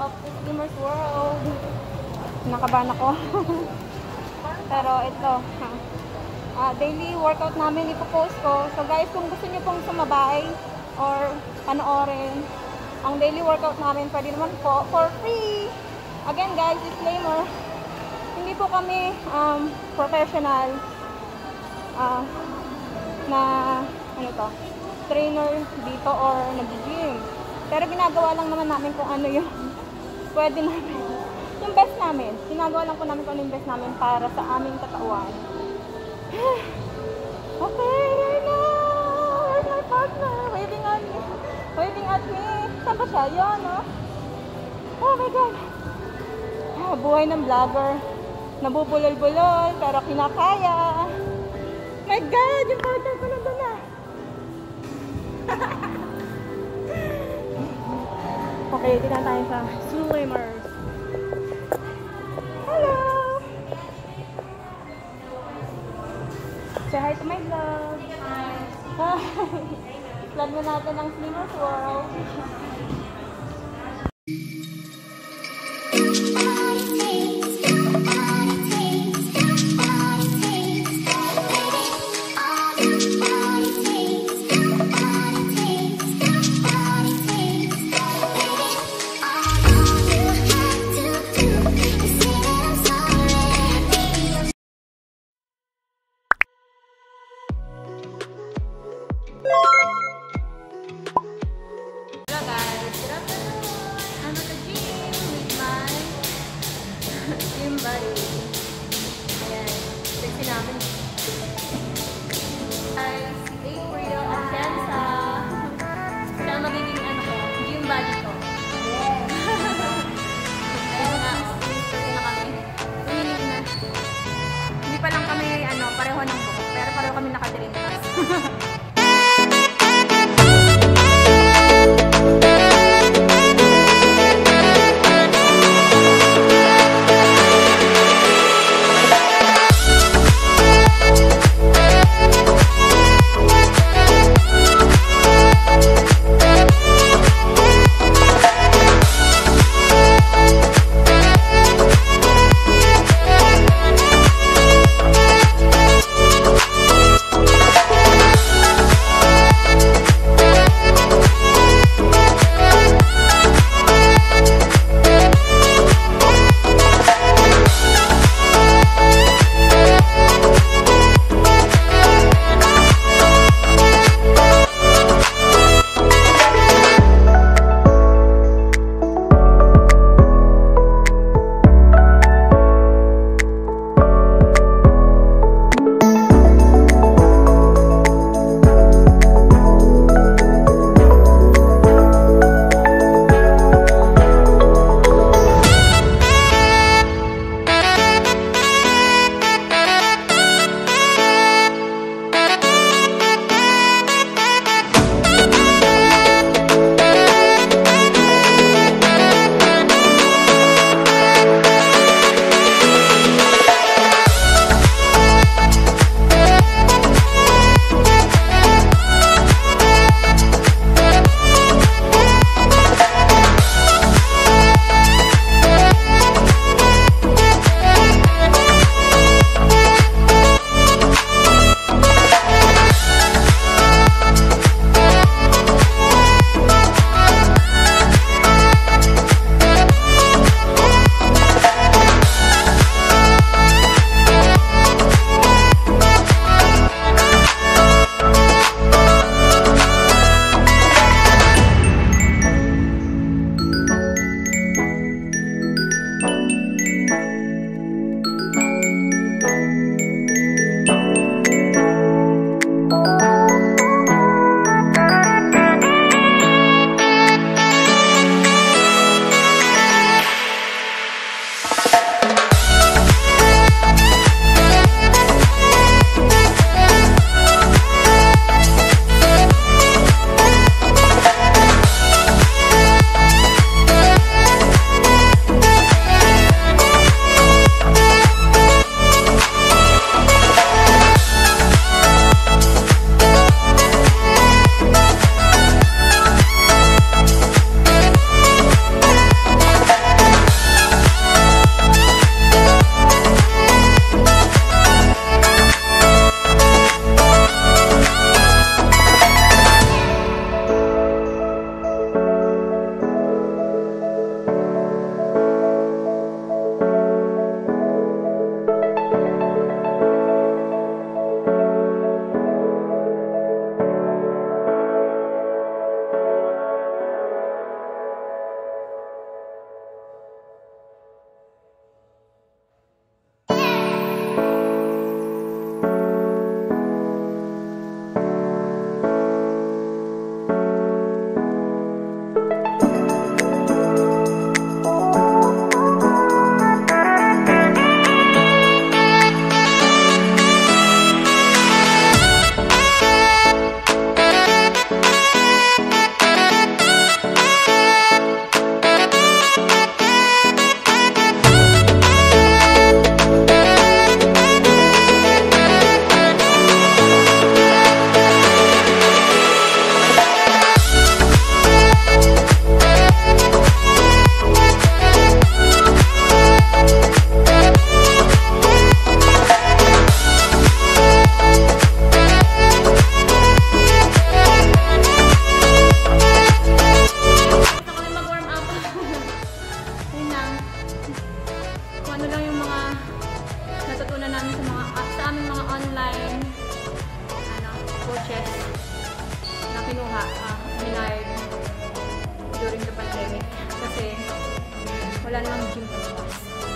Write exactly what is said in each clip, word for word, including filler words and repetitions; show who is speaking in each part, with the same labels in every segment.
Speaker 1: of the Slimmers World. Nakabahan ako. Pero ito, ha. Uh, daily workout namin ipopost ko. So guys, kung gusto niyo pong sumabay or panoorin ang daily workout namin, pwede naman po for free. Again guys, disclaimer, hindi po kami um, professional uh, na ano to, trainer dito or nag-gym. Pero ginagawa lang naman namin kung ano yung pwede namin. Yung best namin. Ginagawa lang po namin kung ano yung best namin para sa aming katawan. Okay, here na! Where's my partner? Waving at me. Waving at me. Saan ba siya? Yun, no? Oh my God. Ah, buhay ng vlogger. Nabubulol-bulol, pero kinakaya. My God! Yung partner ko nandun na. Okay, tignan tayo sa Slimmers. Hello! Say hi to my vlog. Hi! Vlog na natin ang Slimmers World. Hello guys, Wala namang gym pa bukas.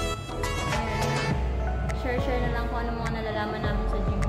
Speaker 1: Share-share na lang kung ano mga nalalaman namin sa gym.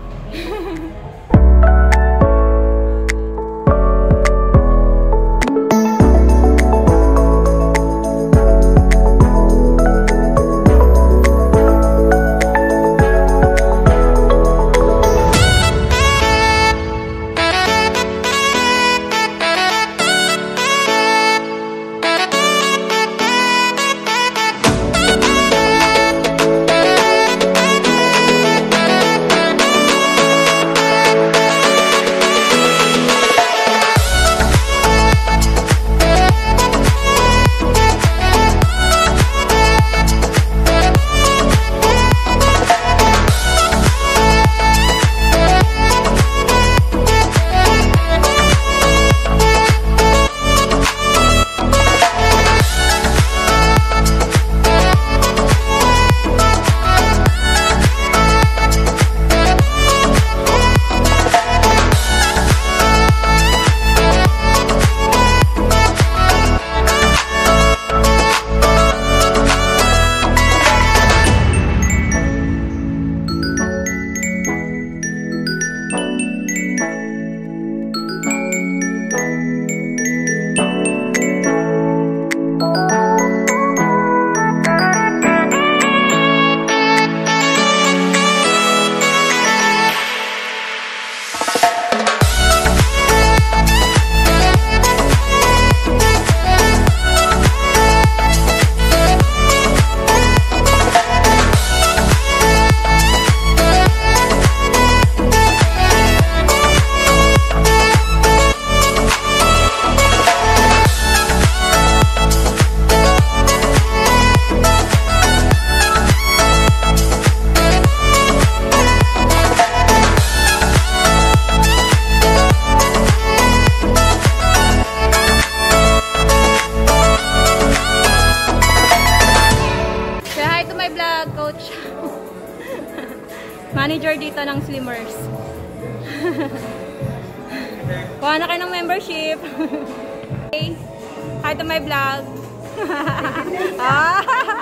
Speaker 1: Coach. Manager dito ng Slimmers. Kuha na kayo ng membership. Okay. Hi to my vlog. Ah.